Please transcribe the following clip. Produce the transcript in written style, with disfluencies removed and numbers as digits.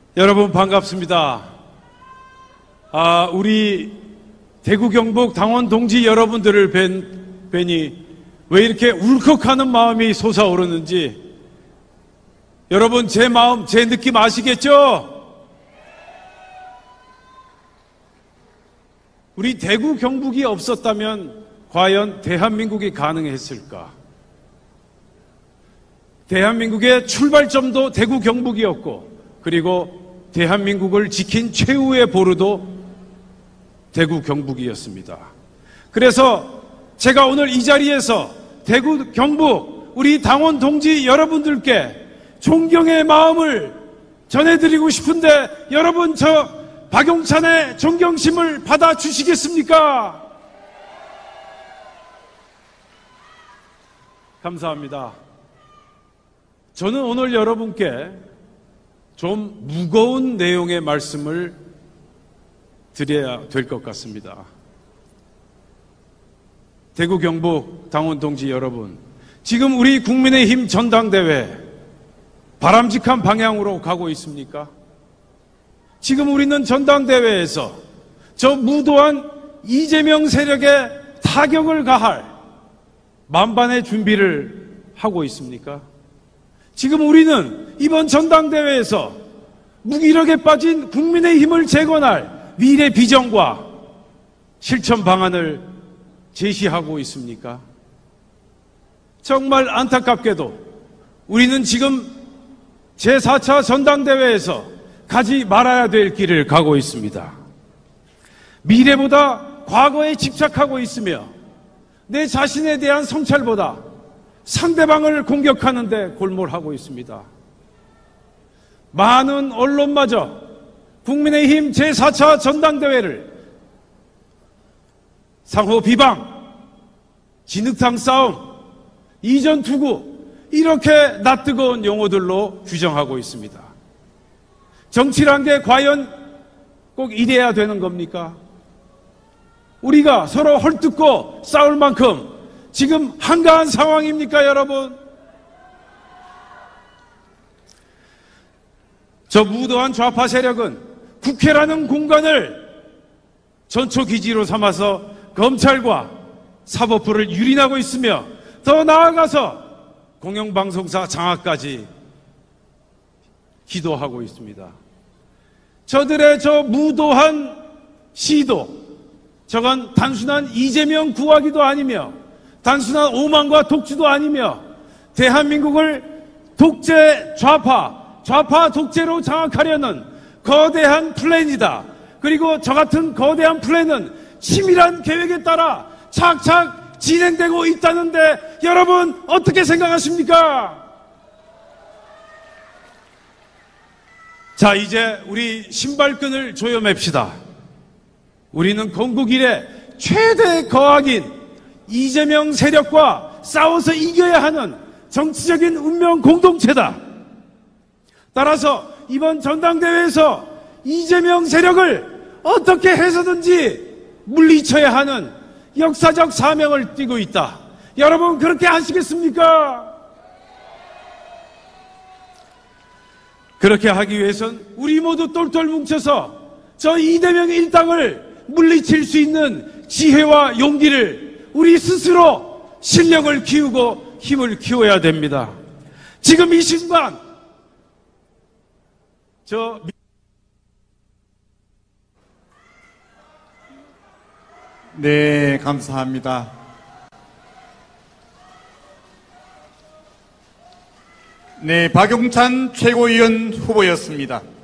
여러분 반갑습니다. 우리 대구 경북 당원 동지 여러분들을 뵈니 왜 이렇게 울컥하는 마음이 솟아오르는지 여러분 제 마음, 제 느낌 아시겠죠? 우리 대구 경북이 없었다면 과연 대한민국이 가능했을까? 대한민국의 출발점도 대구 경북이었고 그리고 대한민국을 지킨 최후의 보루도 대구 경북이었습니다. 그래서 제가 오늘 이 자리에서 대구 경북 우리 당원 동지 여러분들께 존경의 마음을 전해드리고 싶은데 여러분 저 박용찬의 존경심을 받아주시겠습니까? 감사합니다. 저는 오늘 여러분께 좀 무거운 내용의 말씀을 드려야 될 것 같습니다. 대구 경북 당원 동지 여러분, 지금 우리 국민의힘 전당대회 바람직한 방향으로 가고 있습니까? 지금 우리는 전당대회에서 저 무도한 이재명 세력에 타격을 가할 만반의 준비를 하고 있습니까? 지금 우리는 이번 전당대회에서 무기력에 빠진 국민의힘을 재건할 미래 비전과 실천 방안을 제시하고 있습니까? 정말 안타깝게도 우리는 지금 제4차 전당대회에서 가지 말아야 될 길을 가고 있습니다. 미래보다 과거에 집착하고 있으며 내 자신에 대한 성찰보다 상대방을 공격하는 데 골몰하고 있습니다. 많은 언론마저 국민의힘 제4차 전당대회를 상호 비방, 진흙탕 싸움, 이전 투구 이렇게 낯뜨거운 용어들로 규정하고 있습니다. 정치란 게 과연 꼭 이래야 되는 겁니까? 우리가 서로 헐뜯고 싸울 만큼 지금 한가한 상황입니까, 여러분? 저 무도한 좌파 세력은 국회라는 공간을 전초기지로 삼아서 검찰과 사법부를 유린하고 있으며 더 나아가서 공영방송사 장악까지 기도하고 있습니다. 저들의 저 무도한 시도, 저건 단순한 이재명 구하기도 아니며 단순한 오만과 독주도 아니며 대한민국을 독재 좌파 독재로 장악하려는 거대한 플랜이다. 그리고 저 같은 거대한 플랜은 치밀한 계획에 따라 착착 진행되고 있다는데 여러분 어떻게 생각하십니까? 자, 이제 우리 신발끈을 조여맵시다. 우리는 건국 이래 최대 거악인 이재명 세력과 싸워서 이겨야 하는 정치적인 운명 공동체다. 따라서 이번 전당대회에서 이재명 세력을 어떻게 해서든지 물리쳐야 하는 역사적 사명을 띠고 있다. 여러분 그렇게 아시겠습니까? 그렇게 하기 위해선 우리 모두 똘똘 뭉쳐서 저 이재명 일당을 물리칠 수 있는 지혜와 용기를 우리 스스로 실력을 키우고 힘을 키워야 됩니다. 지금 이 순간 네, 감사합니다. 네, 박용찬 최고위원 후보였습니다.